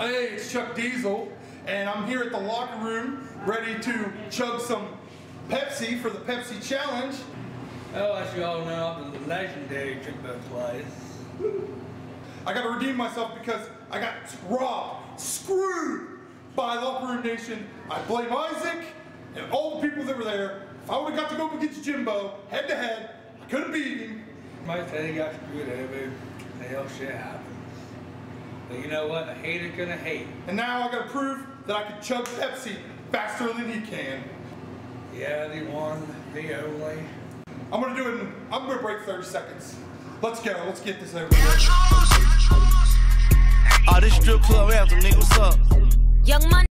Hey, it's Chuck Diesel, and I'm here at the locker room ready to chug some Pepsi for the Pepsi Challenge. Oh, as you all know, the legendary Jimbo Place. I gotta redeem myself because I got robbed, screwed by Locker Room Nation. I blame Isaac and all the people that were there. If I would've got to go up against Jimbo, head to head, I could've beat him. Might say he got screwed over. The hell shit happens. But you know what? A hater's gonna hate. And now I gotta prove that I can chug Pepsi faster than he can. Yeah, the one, the only. I'm gonna break 30 seconds. Let's go, let's get this over with. All this strip club anthem, nigga, what's up? Young money.